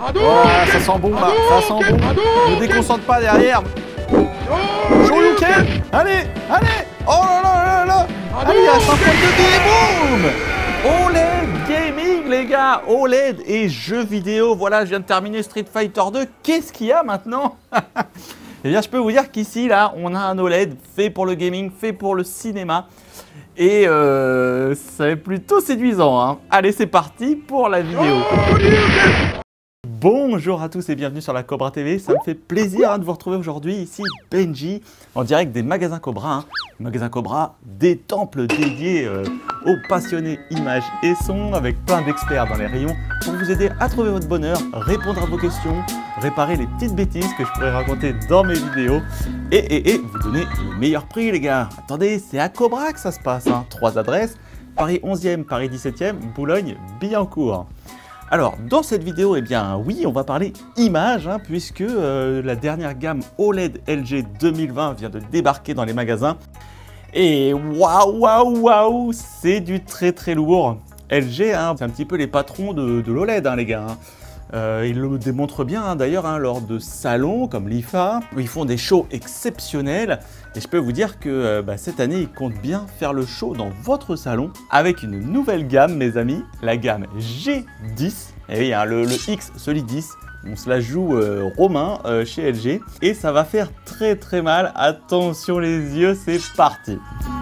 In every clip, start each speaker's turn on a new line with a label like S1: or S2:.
S1: Ah, ça sent bon là, ça sent bon. Ne déconcentre pas derrière. Shoryuken. Allez, allez. Oh là là là là. Allez, il y a 5 points de boum. OLED Gaming les gars, OLED et jeux vidéo. Voilà, je viens de terminer Street Fighter 2. Qu'est-ce qu'il y a maintenant? Eh bien, je peux vous dire qu'ici, là, on a un OLED fait pour le gaming, fait pour le cinéma. Et c'est plutôt séduisant, hein. Allez, c'est parti pour la vidéo. Bonjour à tous et bienvenue sur la Cobra TV. Ça me fait plaisir de vous retrouver aujourd'hui. Ici, Benji, en direct des magasins Cobra. Hein. Magasins Cobra, des temples dédiés aux passionnés images et sons, avec plein d'experts dans les rayons pour vous aider à trouver votre bonheur, répondre à vos questions, réparer les petites bêtises que je pourrais raconter dans mes vidéos et vous donner le meilleur prix, les gars. Attendez, c'est à Cobra que ça se passe. Hein. 3 adresses, Paris 11e, Paris 17e, Boulogne-Billancourt. Alors, dans cette vidéo, eh bien, oui, on va parler images, hein, puisque la dernière gamme OLED LG 2020 vient de débarquer dans les magasins. Et waouh, waouh, waouh, c'est du très très lourd. LG, hein, c'est un petit peu les patrons de l'OLED, hein, les gars. Hein. Ils le démontrent bien, hein, d'ailleurs, hein, lors de salons comme l'IFA, où ils font des shows exceptionnels. Et je peux vous dire que cette année, ils comptent bien faire le show dans votre salon avec une nouvelle gamme, mes amis, la gamme G10. Et oui, hein, le X, celui 10, on se la joue romain chez LG. Et ça va faire très très mal. Attention les yeux, c'est parti.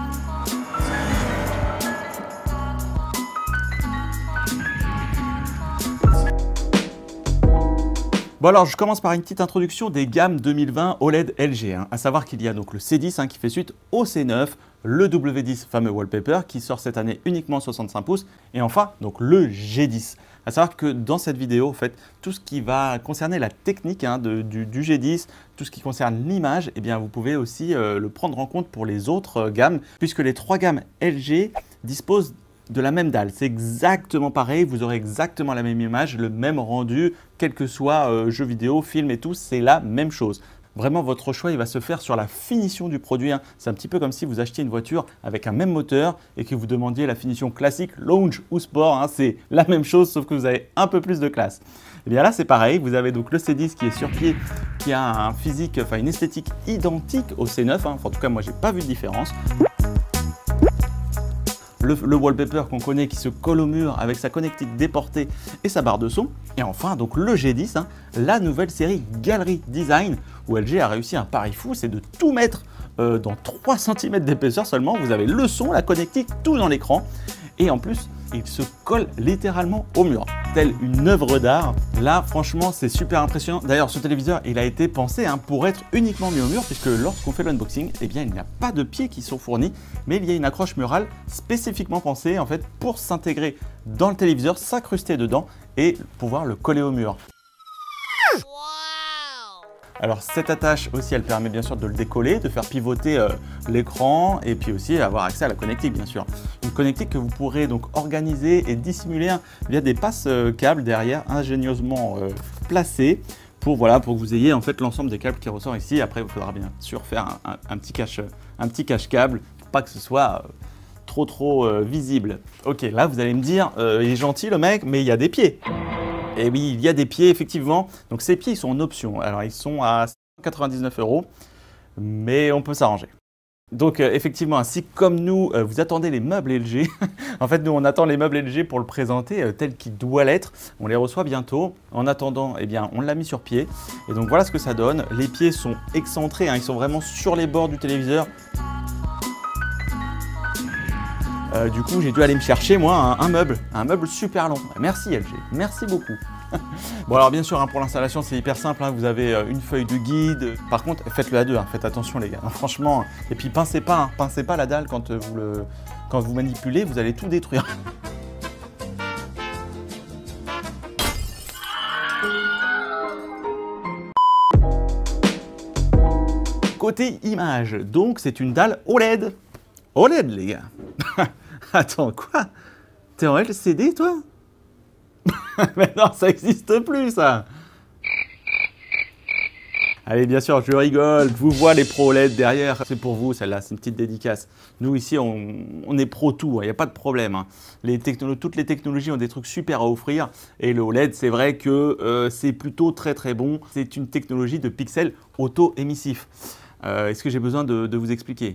S1: Bon alors je commence par une petite introduction des gammes 2020 OLED LG, hein. À savoir qu'il y a donc le C10 hein, qui fait suite au C9, le W10 fameux wallpaper qui sort cette année uniquement 65 pouces et enfin donc le G10. À savoir que dans cette vidéo en fait tout ce qui va concerner la technique hein, du G10, tout ce qui concerne l'image, eh bien vous pouvez aussi le prendre en compte pour les autres gammes puisque les 3 gammes LG disposent de la même dalle, c'est exactement pareil, vous aurez exactement la même image, le même rendu, quel que soit jeu vidéo, film et tout, c'est la même chose. Vraiment, votre choix, il va se faire sur la finition du produit. Hein. C'est un petit peu comme si vous achetiez une voiture avec un même moteur et que vous demandiez la finition classique, lounge ou sport. Hein. C'est la même chose, sauf que vous avez un peu plus de classe. Et bien là, c'est pareil. Vous avez donc le C10 qui est sur pied, qui a un physique, enfin une esthétique identique au C9. Hein. Enfin, en tout cas, moi, j'ai pas vu de différence. Le wallpaper qu'on connaît qui se colle au mur avec sa connectique déportée et sa barre de son. Et enfin, donc le G10, hein, la nouvelle série Gallery Design, où LG a réussi un pari fou, c'est de tout mettre dans 3 cm d'épaisseur seulement. Vous avez le son, la connectique, tout dans l'écran. Et en plus, il se colle littéralement au mur, telle une œuvre d'art. Là, franchement, c'est super impressionnant. D'ailleurs, ce téléviseur, il a été pensé hein, pour être uniquement mis au mur, puisque lorsqu'on fait l'unboxing, eh bien, il n'y a pas de pieds qui sont fournis, mais il y a une accroche murale spécifiquement pensée en fait pour s'intégrer dans le téléviseur, s'incruster dedans et pouvoir le coller au mur. Alors cette attache aussi, elle permet bien sûr de le décoller, de faire pivoter l'écran et puis aussi avoir accès à la connectique bien sûr. Une connectique que vous pourrez donc organiser et dissimuler hein, via des passes câbles derrière ingénieusement placés pour, voilà, pour que vous ayez en fait l'ensemble des câbles qui ressort ici. Après, il faudra bien sûr faire un petit cache câble, pas que ce soit trop visible. Ok, là vous allez me dire, il est gentil le mec, mais il y a des pieds. Et oui, il y a des pieds, effectivement. Donc ces pieds, ils sont en option. Alors, ils sont à 99 €, mais on peut s'arranger. Donc, effectivement, ainsi comme nous, vous attendez les meubles LG. En fait, nous, on attend les meubles LG pour le présenter tel qu'il doit l'être. On les reçoit bientôt. En attendant, eh bien, on l'a mis sur pied. Et donc, voilà ce que ça donne. Les pieds sont excentrés, hein, ils sont vraiment sur les bords du téléviseur. Du coup, j'ai dû aller me chercher, moi, un meuble super long. Merci LG, merci beaucoup. Bon, alors bien sûr, hein, pour l'installation, c'est hyper simple. Hein, vous avez une feuille de guide. Par contre, faites-le à deux, hein, faites attention les gars. Franchement, et puis pincez pas la dalle quand vous manipulez, vous allez tout détruire. Côté image, donc c'est une dalle OLED. OLED les gars. Attends, quoi? T'es en LCD, toi? Mais non, ça n'existe plus, ça. Allez, bien sûr, je rigole, je vous vois les pros OLED derrière. C'est pour vous, celle-là, c'est une petite dédicace. Nous, ici, on est pro tout, il n'y a pas de problème. Hein. Toutes les technologies ont des trucs super à offrir. Et le OLED, c'est vrai que c'est plutôt très très bon. C'est une technologie de pixels auto-émissifs. Est-ce que j'ai besoin de vous expliquer?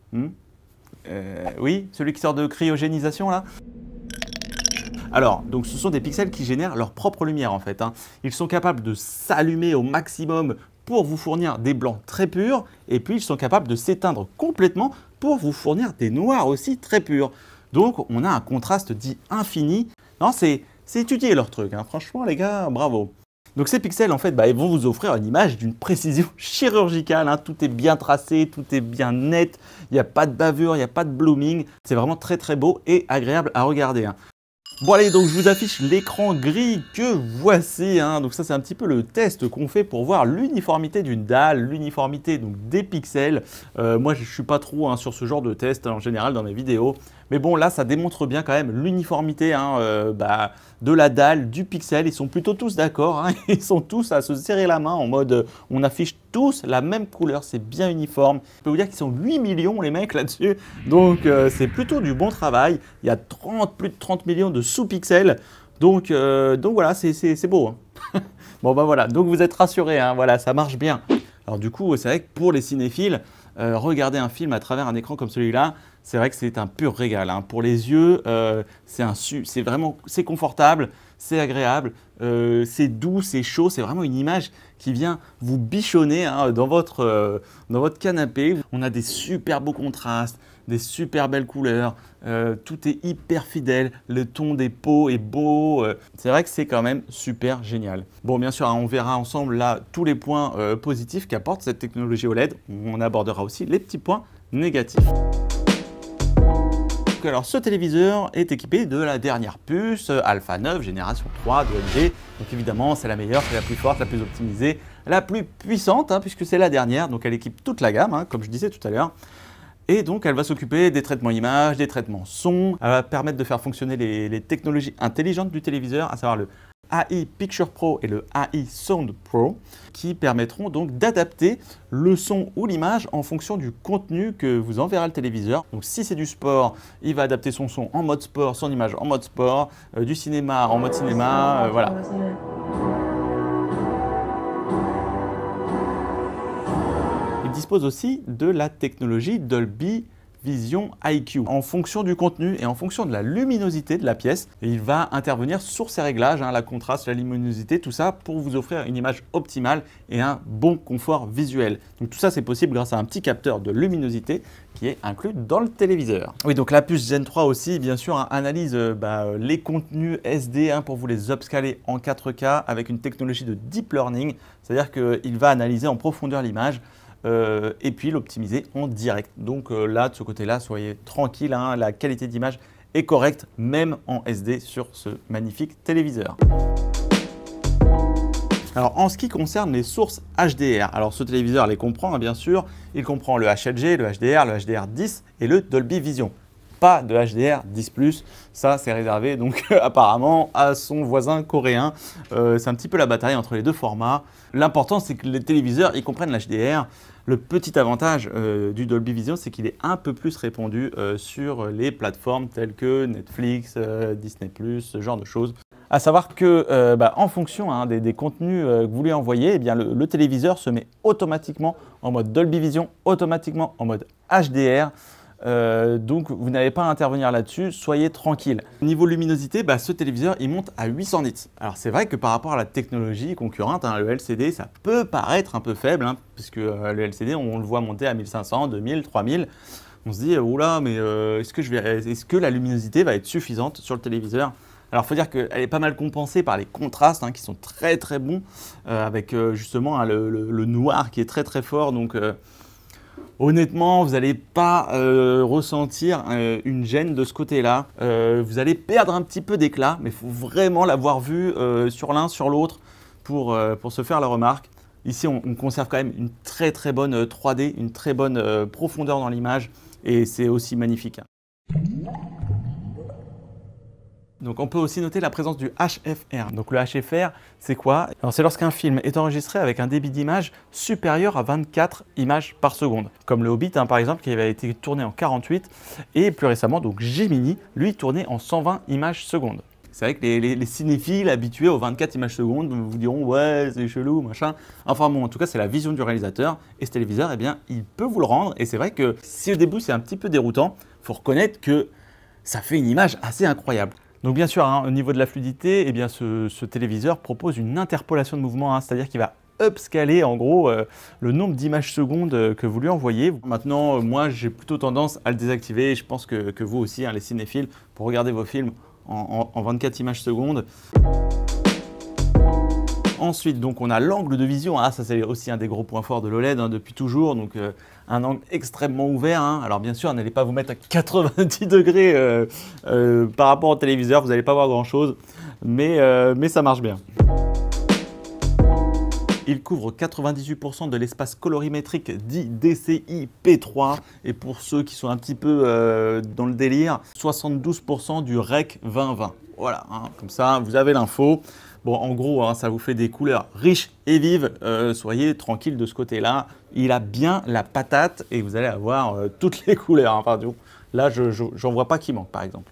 S1: Oui, celui qui sort de cryogénisation, là? Alors, donc ce sont des pixels qui génèrent leur propre lumière en fait. Hein. Ils sont capables de s'allumer au maximum pour vous fournir des blancs très purs et puis ils sont capables de s'éteindre complètement pour vous fournir des noirs aussi très purs. Donc on a un contraste dit infini. Non, c'est étudié leur truc, hein. Franchement les gars, bravo. Donc ces pixels en fait, ils vont vous offrir une image d'une précision chirurgicale. Hein. Tout est bien tracé, tout est bien net, il n'y a pas de bavure, il n'y a pas de blooming. C'est vraiment très très beau et agréable à regarder. Hein. Bon allez, donc je vous affiche l'écran gris que voici. Hein. Donc ça c'est un petit peu le test qu'on fait pour voir l'uniformité d'une dalle, l'uniformité donc des pixels. Moi je ne suis pas trop sur ce genre de test en général dans mes vidéos. Mais bon là ça démontre bien quand même l'uniformité de la dalle, du pixel. Ils sont plutôt tous d'accord. Hein. Ils sont tous à se serrer la main en mode on affiche tous la même couleur, c'est bien uniforme. Je peux vous dire qu'ils sont 8 millions les mecs là-dessus. Donc c'est plutôt du bon travail. Il y a plus de 30 millions de sous-pixels. Donc voilà, c'est beau. Hein. Bon voilà, donc vous êtes rassurés, hein. Voilà, ça marche bien. Alors du coup, c'est vrai que pour les cinéphiles, regarder un film à travers un écran comme celui-là, c'est vrai que c'est un pur régal. Hein. Pour les yeux, c'est confortable, c'est agréable, c'est doux, c'est chaud, c'est vraiment une image qui vient vous bichonner dans votre canapé. On a des super beaux contrastes, des super belles couleurs, tout est hyper fidèle, le ton des peaux est beau. C'est vrai que c'est quand même super génial. Bon, bien sûr, on verra ensemble là tous les points positifs qu'apporte cette technologie OLED. On abordera aussi les petits points négatifs. Alors ce téléviseur est équipé de la dernière puce Alpha 9 génération 3 de LG. Donc évidemment c'est la meilleure, c'est la plus forte, la plus optimisée, la plus puissante puisque c'est la dernière. Donc elle équipe toute la gamme comme je disais tout à l'heure. Et donc elle va s'occuper des traitements images, des traitements son. Elle va permettre de faire fonctionner les technologies intelligentes du téléviseur, à savoir le AI Picture Pro et le AI Sound Pro, qui permettront donc d'adapter le son ou l'image en fonction du contenu que vous enverra le téléviseur. Donc si c'est du sport, il va adapter son son en mode sport, son image en mode sport, du cinéma en mode cinéma, voilà. Il dispose aussi de la technologie Dolby Vision IQ. En fonction du contenu et en fonction de la luminosité de la pièce, il va intervenir sur ces réglages, la contraste, la luminosité, tout ça pour vous offrir une image optimale et un bon confort visuel. Donc tout ça c'est possible grâce à un petit capteur de luminosité qui est inclus dans le téléviseur. Oui, donc la puce Gen 3 aussi, bien sûr, analyse les contenus SD pour vous les upscaler en 4K avec une technologie de deep learning, c'est-à-dire qu'il va analyser en profondeur l'image et puis l'optimiser en direct. Donc là, de ce côté-là, soyez tranquille, la qualité d'image est correcte, même en SD sur ce magnifique téléviseur. Alors en ce qui concerne les sources HDR, alors ce téléviseur les comprend bien sûr, il comprend le HLG, le HDR, le HDR10 et le Dolby Vision. Pas de HDR10+, ça c'est réservé donc apparemment à son voisin coréen. C'est un petit peu la bataille entre les deux formats. L'important c'est que les téléviseurs ils comprennent l'HDR. Le petit avantage du Dolby Vision c'est qu'il est un peu plus répandu sur les plateformes telles que Netflix, Disney+, ce genre de choses. À savoir que en fonction des contenus que vous lui envoyez, le téléviseur se met automatiquement en mode Dolby Vision, automatiquement en mode HDR. Donc vous n'avez pas à intervenir là-dessus, soyez tranquille. Niveau luminosité, ce téléviseur il monte à 800 nits. Alors c'est vrai que par rapport à la technologie concurrente, le LCD ça peut paraître un peu faible, puisque le LCD on le voit monter à 1500, 2000, 3000. On se dit oula mais est-ce que la luminosité va être suffisante sur le téléviseur? Alors il faut dire qu'elle est pas mal compensée par les contrastes qui sont très très bons, avec justement le noir qui est très très fort. Donc honnêtement, vous n'allez pas ressentir une gêne de ce côté-là. Vous allez perdre un petit peu d'éclat, mais il faut vraiment l'avoir vu sur l'un, sur l'autre pour se faire la remarque. Ici, on conserve quand même une très très bonne 3D, une très bonne profondeur dans l'image et c'est aussi magnifique. Donc on peut aussi noter la présence du HFR. Donc le HFR, c'est quoi? Alors c'est lorsqu'un film est enregistré avec un débit d'image supérieur à 24 images par seconde. Comme le Hobbit par exemple, qui avait été tourné en 48 et plus récemment donc Gemini, lui tourné en 120 images secondes. C'est vrai que les cinéphiles habitués aux 24 images secondes vous diront ouais c'est chelou machin. Enfin bon, en tout cas c'est la vision du réalisateur et ce téléviseur, eh bien il peut vous le rendre. Et c'est vrai que si au début c'est un petit peu déroutant, il faut reconnaître que ça fait une image assez incroyable. Donc bien sûr, hein, au niveau de la fluidité, eh bien, ce téléviseur propose une interpolation de mouvement, hein, c'est-à-dire qu'il va upscaler en gros le nombre d'images secondes que vous lui envoyez. Maintenant, moi j'ai plutôt tendance à le désactiver, je pense que vous aussi, hein, les cinéphiles, pour regarder vos films en 24 images secondes. Ensuite, donc, on a l'angle de vision. Ah, ça, c'est aussi un des gros points forts de l'OLED hein, depuis toujours. Donc, un angle extrêmement ouvert. Hein. Alors, bien sûr, n'allez pas vous mettre à 90 degrés par rapport au téléviseur. Vous n'allez pas voir grand-chose. Mais ça marche bien. Il couvre 98% de l'espace colorimétrique dit DCI P3. Et pour ceux qui sont un petit peu dans le délire, 72% du REC 2020. Voilà, hein, comme ça, vous avez l'info. Bon, en gros, hein, ça vous fait des couleurs riches et vives. Soyez tranquille de ce côté-là. Il a bien la patate et vous allez avoir toutes les couleurs. Hein, pardon. Là, j'en vois pas qui manque, par exemple.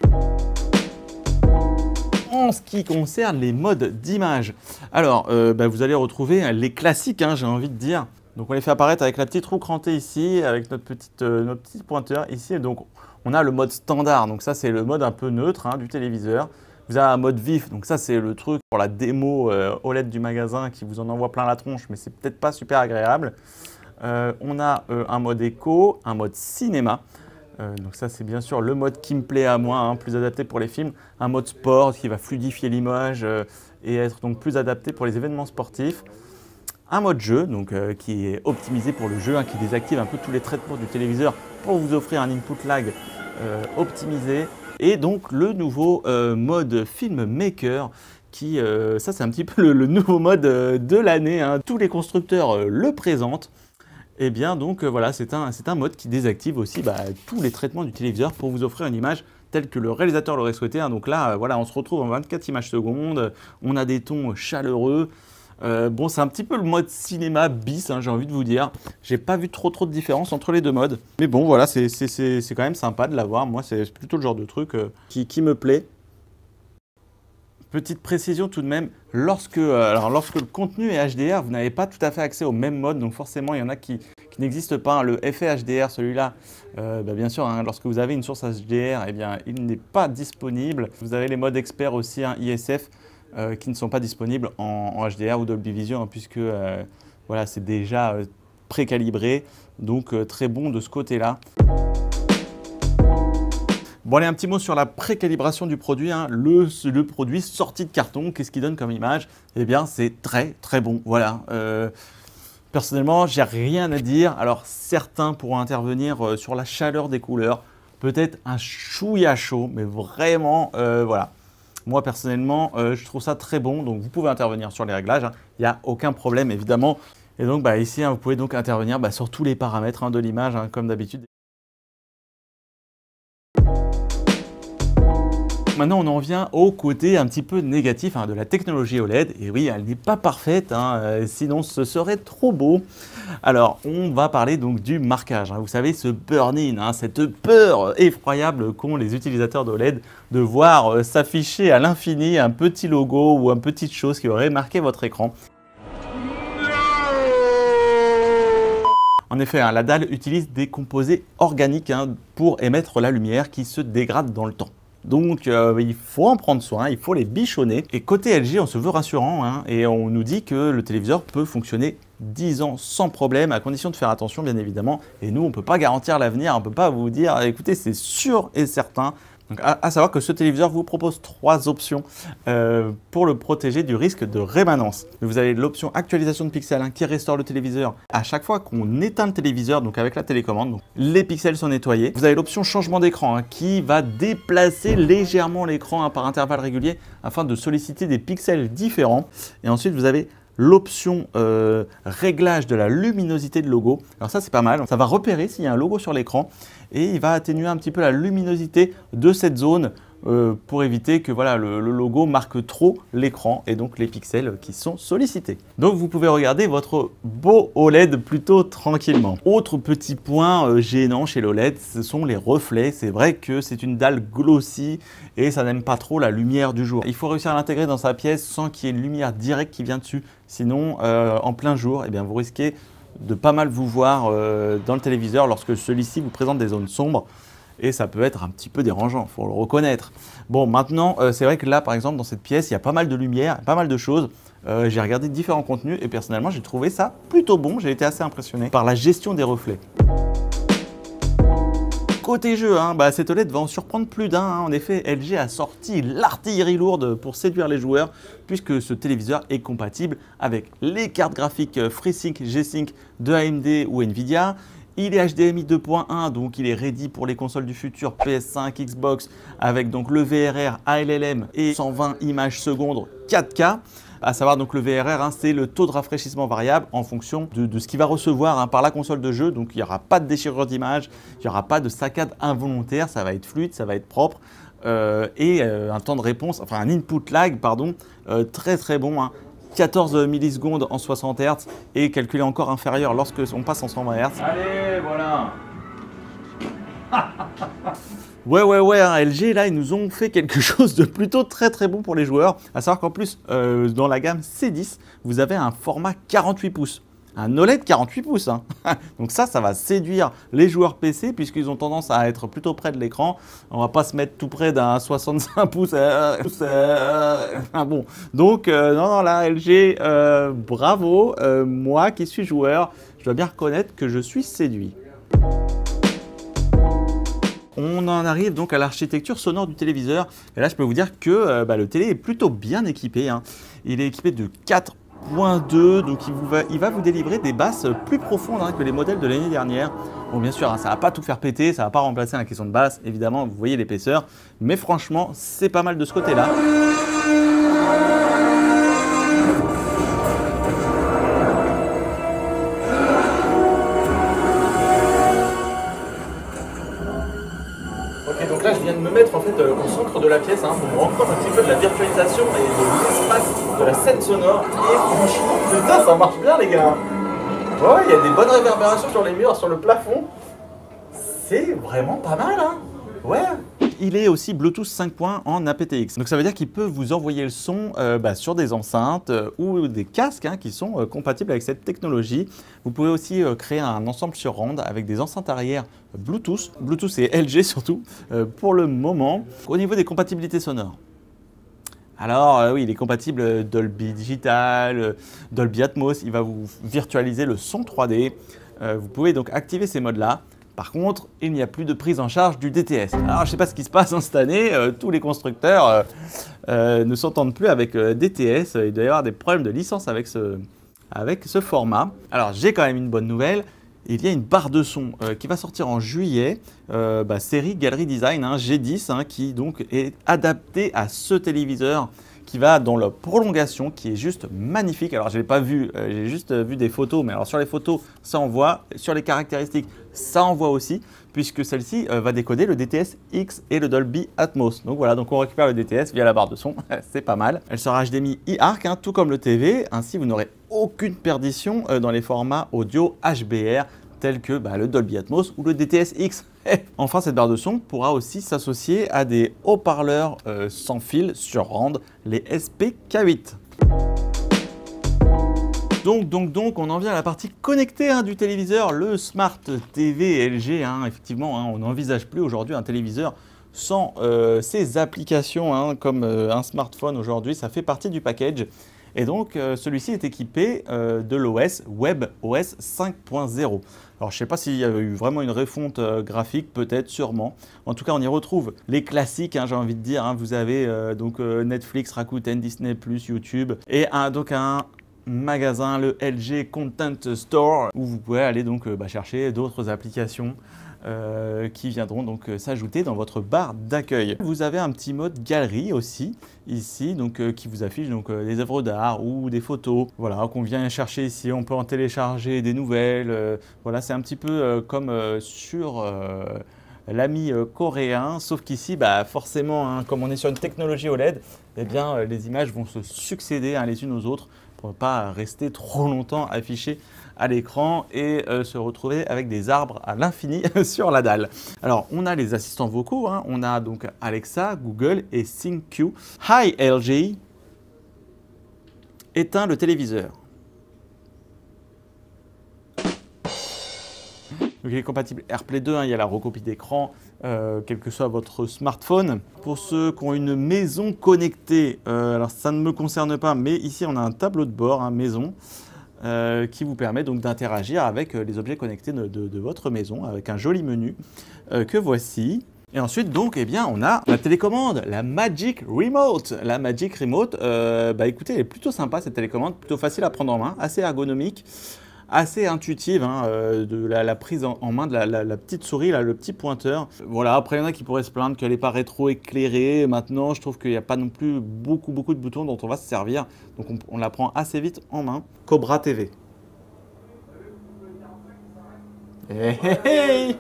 S1: En ce qui concerne les modes d'image, alors vous allez retrouver les classiques, hein, j'ai envie de dire. Donc, on les fait apparaître avec la petite roue crantée ici, avec notre petit pointeur ici. Et donc, on a le mode standard. Donc, ça, c'est le mode un peu neutre hein, du téléviseur. Vous avez un mode vif, donc ça c'est le truc pour la démo OLED du magasin qui vous en envoie plein la tronche, mais c'est peut-être pas super agréable. On a un mode éco, un mode cinéma. Donc ça c'est bien sûr le mode qui me plaît à moi, hein, plus adapté pour les films. Un mode sport qui va fluidifier l'image et être donc plus adapté pour les événements sportifs. Un mode jeu, donc qui est optimisé pour le jeu, hein, qui désactive un peu tous les traitements du téléviseur pour vous offrir un input lag optimisé. Et donc le nouveau mode filmmaker qui, ça c'est un petit peu le nouveau mode de l'année, hein. Tous les constructeurs le présentent. Et bien donc voilà, c'est un mode qui désactive aussi tous les traitements du téléviseur pour vous offrir une image telle que le réalisateur l'aurait souhaité. Hein. Donc là, voilà, on se retrouve en 24 images secondes, on a des tons chaleureux. Bon, c'est un petit peu le mode cinéma bis, hein, j'ai envie de vous dire. J'ai pas vu trop de différence entre les deux modes. Mais bon, voilà, c'est quand même sympa de l'avoir. Moi, c'est plutôt le genre de truc qui me plaît. Petite précision tout de même, lorsque le contenu est HDR, vous n'avez pas tout à fait accès au même mode. Donc forcément, il y en a qui n'existent pas. Hein. Le effet HDR, celui-là, bien sûr, hein, lorsque vous avez une source HDR, eh bien, il n'est pas disponible. Vous avez les modes experts aussi, hein, ISF, qui ne sont pas disponibles en HDR ou Dolby Vision, hein, puisque voilà, c'est déjà précalibré. Donc très bon de ce côté-là. Bon, allez, un petit mot sur la précalibration du produit. Hein. Le produit sorti de carton, qu'est-ce qu'il donne comme image? Eh bien, c'est très bon. Voilà. Personnellement, j'ai rien à dire. Alors, certains pourront intervenir sur la chaleur des couleurs. Peut-être un chouïa chaud, mais vraiment, voilà. Moi, personnellement, je trouve ça très bon. Donc, vous pouvez intervenir sur les réglages. Hein. Il n'y a aucun problème, évidemment. Et donc, ici, hein, vous pouvez donc intervenir sur tous les paramètres hein, de l'image, hein, comme d'habitude. Maintenant, on en vient au côté un petit peu négatif hein, de la technologie OLED. Et oui, elle n'est pas parfaite, hein, sinon ce serait trop beau. Alors, on va parler donc du marquage. Hein. Vous savez, ce burn-in, hein, cette peur effroyable qu'ont les utilisateurs d'OLED de voir s'afficher à l'infini un petit logo ou une petite chose qui aurait marqué votre écran. En effet, hein, la dalle utilise des composés organiques hein, pour émettre la lumière qui se dégrade dans le temps. Donc il faut en prendre soin, il faut les bichonner. Et côté LG, on se veut rassurant hein, et on nous dit que le téléviseur peut fonctionner 10 ans sans problème, à condition de faire attention bien évidemment. Et nous, on ne peut pas garantir l'avenir, on ne peut pas vous dire, écoutez, c'est sûr et certain. Donc, à savoir que ce téléviseur vous propose 3 options pour le protéger du risque de rémanence. Vous avez l'option actualisation de pixels hein, qui restaure le téléviseur à chaque fois qu'on éteint le téléviseur, donc avec la télécommande. Donc, les pixels sont nettoyés. Vous avez l'option changement d'écran hein, qui va déplacer légèrement l'écran hein, par intervalles réguliers afin de solliciter des pixels différents. Et ensuite, vous avez l'option réglage de la luminosité de logo. Alors ça, c'est pas mal. Ça va repérer s'il y a un logo sur l'écran et il va atténuer un petit peu la luminosité de cette zone pour éviter que voilà, le logo marque trop l'écran et donc les pixels qui sont sollicités. Donc vous pouvez regarder votre beau OLED plutôt tranquillement. Autre petit point gênant chez l'OLED, ce sont les reflets. C'est vrai que c'est une dalle glossy et ça n'aime pas trop la lumière du jour. Il faut réussir à l'intégrer dans sa pièce sans qu'il y ait une lumière directe qui vient dessus. Sinon, en plein jour, eh bien, vous risquez de pas mal vous voir dans le téléviseur lorsque celui-ci vous présente des zones sombres. Et ça peut être un petit peu dérangeant, il faut le reconnaître. Bon, maintenant, c'est vrai que là, par exemple, dans cette pièce, il y a pas mal de lumière, pas mal de choses. J'ai regardé différents contenus et personnellement, j'ai trouvé ça plutôt bon. J'ai été assez impressionné par la gestion des reflets. Côté jeu, cet OLED va en surprendre plus d'un. En effet, LG a sorti l'artillerie lourde pour séduire les joueurs puisque ce téléviseur est compatible avec les cartes graphiques FreeSync, G-Sync de AMD ou Nvidia. Il est HDMI 2.1, donc il est ready pour les consoles du futur PS5, Xbox, avec donc le VRR ALLM et 120 images secondes 4K. À savoir donc le VRR, c'est le taux de rafraîchissement variable en fonction de ce qu'il va recevoir par la console de jeu. Donc il n'y aura pas de déchirure d'image, il n'y aura pas de saccade involontaire, ça va être fluide, ça va être propre. Et un temps de réponse, enfin un input lag, pardon, très très bon. 14 millisecondes en 60 Hz et calculé encore inférieur lorsque on passe en 120 Hz. Allez, voilà. Ouais, LG, là, ils nous ont fait quelque chose de plutôt très très bon pour les joueurs. À savoir qu'en plus, dans la gamme C10, vous avez un format 48 pouces. Un OLED 48 pouces. Donc ça va séduire les joueurs PC puisqu'ils ont tendance à être plutôt près de l'écran. On va pas se mettre tout près d'un 65 pouces. Bon. Donc non, là, LG, bravo. Moi qui suis joueur, je dois bien reconnaître que je suis séduit. On en arrive donc à l'architecture sonore du téléviseur. Et là, je peux vous dire que le télé est plutôt bien équipé. Il est équipé de 4.2, donc il va vous délivrer des basses plus profondes que les modèles de l'année dernière. Bon, bien sûr, ça ne va pas tout faire péter, ça ne va pas remplacer la question de basse, évidemment, vous voyez l'épaisseur. Mais franchement, c'est pas mal de ce côté-là. Donc là, je viens de me mettre en fait au centre de la pièce pour me rendre compte un petit peu de la virtualisation et de l'espace de la scène sonore. Et franchement, putain, ça marche bien, les gars. Ouais, il y a des bonnes réverbérations sur les murs, sur le plafond. C'est vraiment pas mal, Ouais. Il est aussi Bluetooth 5.1 en aptX. Donc ça veut dire qu'il peut vous envoyer le son sur des enceintes ou des casques qui sont compatibles avec cette technologie. Vous pouvez aussi créer un ensemble surround avec des enceintes arrière Bluetooth. Bluetooth et LG surtout pour le moment. Au niveau des compatibilités sonores. Alors oui, il est compatible Dolby Digital, Dolby Atmos. Il va vous virtualiser le son 3D. Vous pouvez donc activer ces modes-là. Par contre, il n'y a plus de prise en charge du DTS. Alors, je ne sais pas ce qui se passe cette année, tous les constructeurs ne s'entendent plus avec DTS. Il doit y avoir des problèmes de licence avec ce format. Alors, j'ai quand même une bonne nouvelle. Il y a une barre de son qui va sortir en juillet, série Gallery Design G10, qui donc est adaptée à ce téléviseur, qui va dans la prolongation, qui est juste magnifique. Alors je ne l'ai pas vu, j'ai juste vu des photos, mais alors sur les photos, ça envoie. Sur les caractéristiques, ça envoie aussi, puisque celle-ci va décoder le DTS X et le Dolby Atmos. Donc voilà, donc on récupère le DTS via la barre de son, c'est pas mal. Elle sera HDMI e-ARC, tout comme le TV, ainsi vous n'aurez aucune perdition dans les formats audio HBR, tels que le Dolby Atmos ou le DTS X. Enfin, cette barre de son pourra aussi s'associer à des haut-parleurs sans fil surround, les SPK8. Donc, on en vient à la partie connectée du téléviseur, le Smart TV LG. Effectivement, on n'envisage plus aujourd'hui un téléviseur sans ces applications comme un smartphone aujourd'hui. Ça fait partie du package. Et donc, celui-ci est équipé de l'OS WebOS 5.0. Alors, je ne sais pas s'il y a eu vraiment une refonte graphique, peut-être, sûrement. En tout cas, on y retrouve les classiques, j'ai envie de dire. Vous avez Netflix, Rakuten, Disney+, YouTube. Et donc un magasin, le LG Content Store, où vous pouvez aller donc chercher d'autres applications qui viendront donc s'ajouter dans votre barre d'accueil. Vous avez un petit mode galerie aussi ici, qui vous affiche des œuvres d'art ou des photos, voilà, qu'on vient chercher ici. On peut en télécharger des nouvelles. Voilà, c'est un petit peu comme sur l'ami coréen. Sauf qu'ici, bah, forcément, hein, comme on est sur une technologie OLED, eh bien, les images vont se succéder hein, les unes aux autres pour ne pas rester trop longtemps affichées à l'écran et se retrouver avec des arbres à l'infini sur la dalle. Alors, on a les assistants vocaux, hein. On a donc Alexa, Google et ThinQ. Hi LG, éteins le téléviseur. Donc, il est compatible AirPlay 2, hein, il y a la recopie d'écran, quel que soit votre smartphone. Pour ceux qui ont une maison connectée, alors ça ne me concerne pas, mais ici on a un tableau de bord, hein, maison, qui vous permet donc d'interagir avec les objets connectés de votre maison, avec un joli menu que voici. Et ensuite, donc, eh bien, on a la télécommande, la Magic Remote. La Magic Remote, bah écoutez, elle est plutôt sympa cette télécommande, plutôt facile à prendre en main, assez ergonomique. Assez intuitive, hein, de la prise en main de la petite souris, là, le petit pointeur. Voilà, après il y en a qui pourraient se plaindre qu'elle n'est pas rétro-éclairée. Maintenant, je trouve qu'il n'y a pas non plus beaucoup de boutons dont on va se servir. Donc on la prend assez vite en main. Cobra TV. Hey, hey, hey.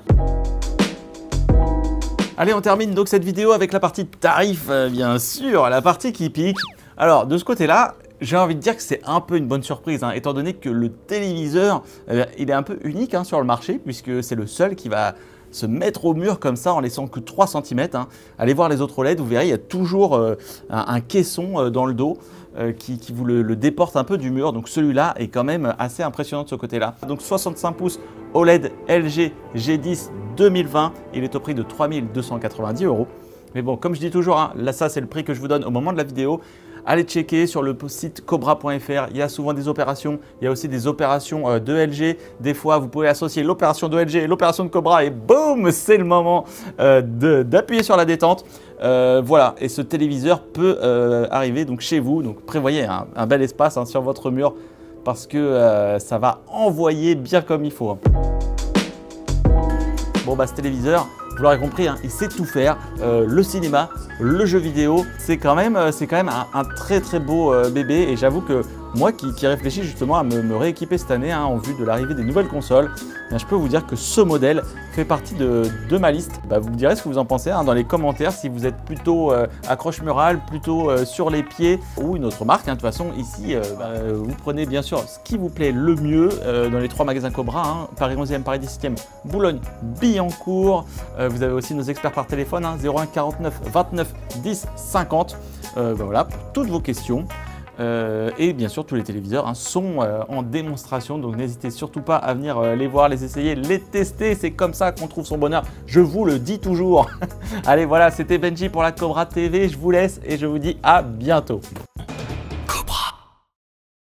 S1: Allez, on termine donc cette vidéo avec la partie tarif, bien sûr, la partie qui pique. Alors, de ce côté-là, j'ai envie de dire que c'est un peu une bonne surprise, hein, étant donné que le téléviseur, il est un peu unique hein, sur le marché, puisque c'est le seul qui va se mettre au mur comme ça en laissant que 3 cm. Hein. Allez voir les autres OLED, vous verrez, il y a toujours un caisson dans le dos qui vous le déporte un peu du mur. Donc celui-là est quand même assez impressionnant de ce côté-là. Donc 65 pouces OLED LG G10 2020, il est au prix de 3 290 €. Mais bon, comme je dis toujours, hein, là ça c'est le prix que je vous donne au moment de la vidéo. Allez checker sur le site cobra.fr, il y a souvent des opérations, il y a aussi des opérations de LG. Des fois, vous pouvez associer l'opération de LG et l'opération de Cobra et boum, c'est le moment d'appuyer sur la détente. Voilà, et ce téléviseur peut arriver donc chez vous. Donc prévoyez un bel espace hein, sur votre mur parce que ça va envoyer bien comme il faut. Hein. Bon bah ce téléviseur, vous l'aurez compris, hein, il sait tout faire. Le cinéma, le jeu vidéo, c'est quand même un très beau bébé. Et j'avoue que moi qui réfléchis justement à me rééquiper cette année hein, en vue de l'arrivée des nouvelles consoles, bien, je peux vous dire que ce modèle fait partie de ma liste. Bah, vous me direz ce que vous en pensez hein, dans les commentaires, si vous êtes plutôt accroche-murale, plutôt sur les pieds ou une autre marque. Hein. De toute façon, ici, vous prenez bien sûr ce qui vous plaît le mieux dans les 3 magasins Cobra, hein, Paris 11e, Paris 17e, Boulogne, Billancourt. Vous avez aussi nos experts par téléphone, hein, 01 49 29 10 50. Voilà, pour toutes vos questions. Et bien sûr, tous les téléviseurs hein, sont en démonstration, donc n'hésitez surtout pas à venir les voir, les essayer, les tester. C'est comme ça qu'on trouve son bonheur, je vous le dis toujours. Allez, voilà, c'était Benji pour la Cobra TV. Je vous laisse et je vous dis à bientôt.